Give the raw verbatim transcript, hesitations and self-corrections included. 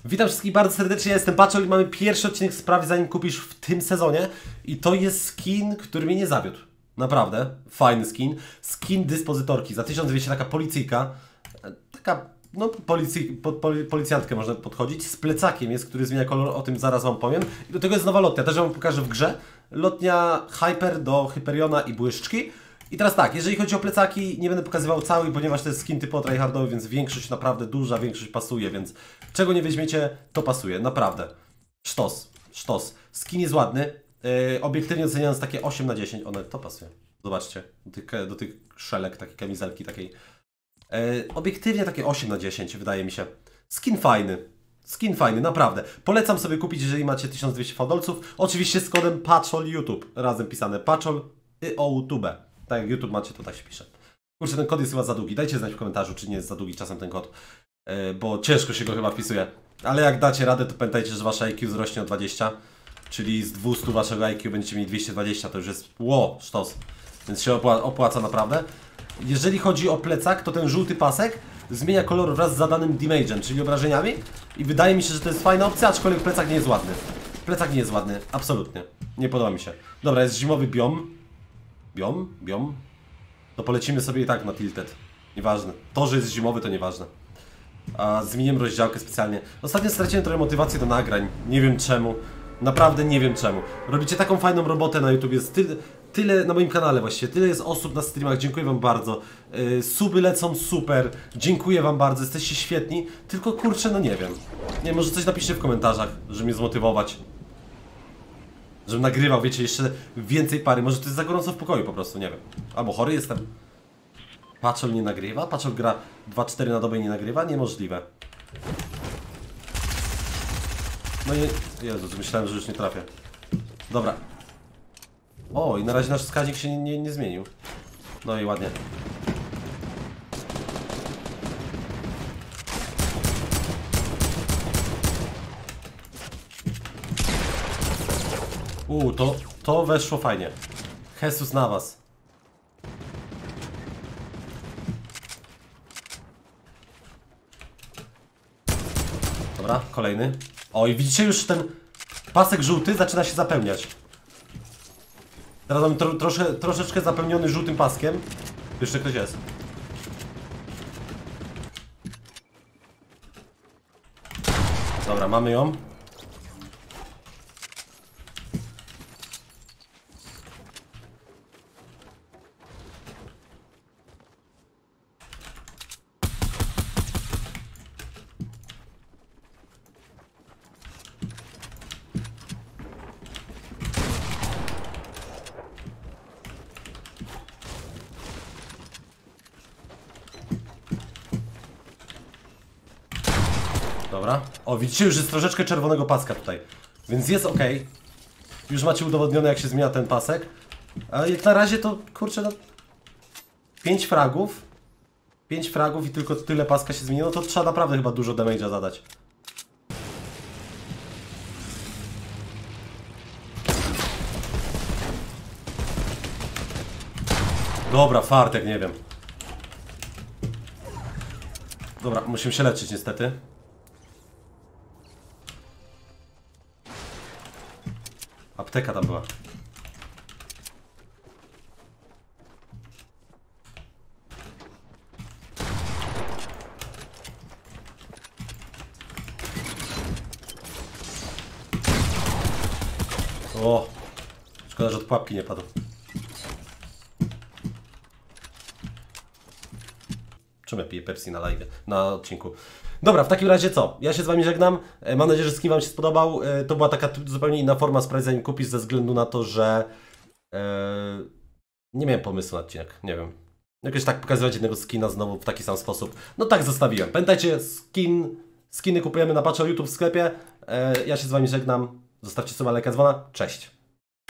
Witam wszystkich bardzo serdecznie, ja jestem Paczol i mamy pierwszy odcinek sprawy, zanim kupisz w tym sezonie. I to jest skin, który mnie nie zawiódł. Naprawdę, fajny skin. Skin dyspozytorki, za tysiąc dwieście, taka policyjka. Taka, no policji, pod poli, policjantkę można podchodzić. Z plecakiem jest, który zmienia kolor, o tym zaraz wam powiem. I do tego jest nowa lotnia, też wam pokażę w grze. Lotnia Hyper do Hyperiona i Błyszczki. I teraz tak, jeżeli chodzi o plecaki, nie będę pokazywał całych, ponieważ to jest skin typowo tryhardowy, więc większość, naprawdę duża większość pasuje, więc czego nie weźmiecie, to pasuje, naprawdę. Sztos, sztos. Skin jest ładny, yy, obiektywnie oceniając takie osiem na dziesięć, one to pasuje. Zobaczcie, do tych, do tych szelek, takiej kamizelki, takiej. Yy, obiektywnie takie osiem na dziesięć, wydaje mi się. Skin fajny. Skin fajny, naprawdę. Polecam sobie kupić, jeżeli macie tysiąc dwieście fałdolców. Oczywiście z kodem Paczol YouTube, razem pisane Paczol y o u tube. Tak jak YouTube macie, to tak się pisze. Kurczę, ten kod jest chyba za długi. Dajcie znać w komentarzu, czy nie jest za długi czasem ten kod. Yy, bo ciężko się go chyba wpisuje. Ale jak dacie radę, to pamiętajcie, że wasze I Q wzrośnie o dwadzieścia. Czyli z dwieście waszego I Q będziecie mieli dwieście dwadzieścia. To już jest ło, sztos. Więc się opła opłaca naprawdę. Jeżeli chodzi o plecak, to ten żółty pasek zmienia kolor wraz z zadanym damage'em, czyli obrażeniami. I wydaje mi się, że to jest fajna opcja, aczkolwiek plecak nie jest ładny. Plecak nie jest ładny, absolutnie. Nie podoba mi się. Dobra, jest zimowy biom. Biom? Biom? To polecimy sobie i tak na Tilted. Nieważne. To, że jest zimowy, to nieważne. A zmieniłem rozdziałkę specjalnie. Ostatnio straciłem trochę motywacji do nagrań. Nie wiem czemu. Naprawdę nie wiem czemu. Robicie taką fajną robotę na YouTube. Jest tyle, tyle na moim kanale właściwie. Tyle jest osób na streamach. Dziękuję wam bardzo. Yy, suby lecą super. Dziękuję wam bardzo. Jesteście świetni. Tylko kurczę, no nie wiem. Nie, może coś napiszcie w komentarzach, żeby mnie zmotywować. Żebym nagrywał, wiecie, jeszcze więcej pary. Może to jest za gorąco w pokoju po prostu, nie wiem. Albo chory jestem. Paczol nie nagrywa? Paczol gra dwa cztery na dobę i nie nagrywa? Niemożliwe. No nie... Jezus, myślałem, że już nie trafię. Dobra. O, i na razie nasz wskaźnik się nie, nie, nie zmienił. No i ładnie. Uuu, to, to weszło fajnie. Jesus na was. Dobra, kolejny. O, i widzicie już ten pasek żółty zaczyna się zapełniać. Teraz mam tro, trosze, troszeczkę zapełniony żółtym paskiem. Jeszcze ktoś jest. Dobra, mamy ją. Dobra. O, widzicie, już jest troszeczkę czerwonego paska tutaj. Więc jest ok. Już macie udowodnione, jak się zmienia ten pasek. A jak na razie to, kurczę, no... pięć fragów. pięć fragów i tylko tyle paska się zmieniło, to trzeba naprawdę chyba dużo damage'a zadać. Dobra, fartek, nie wiem. Dobra, musimy się leczyć niestety. Apteka tam była. O! Szkoda, że od pułapki nie padł. Czemu ja piję Pepsi na live, na odcinku? Dobra, w takim razie co? Ja się z wami żegnam. Mam nadzieję, że skin wam się spodobał. To była taka zupełnie inna forma sprawy, zanim kupisz, ze względu na to, że e, nie miałem pomysłu na odcinek. Nie wiem. Jakoś tak pokazywać jednego skina znowu w taki sam sposób. No tak zostawiłem. Pamiętajcie, skin, skiny kupujemy na Paczol YouTube w sklepie. E, ja się z wami żegnam. Zostawcie sobie lajka, dzwona. Cześć.